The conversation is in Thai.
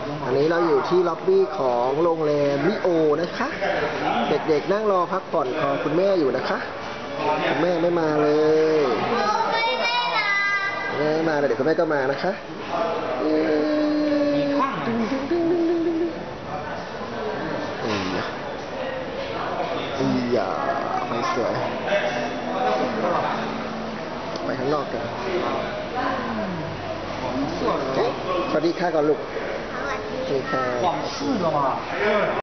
อันนี้เราอยู่ที่ล็อบบี้ของโรงแรมมิโอนะคะ เด็กๆนั่งรอพักผ่อนของคุณแม่อยู่นะคะคุณแม่ไม่มาเลยแม่มาเลยเดี๋ยวคุณแม่ก็มานะคะอย่าไม่สวยไปข้างนอกกันสวัสดีค่ะก่อนลูกสวัสดีค่ะ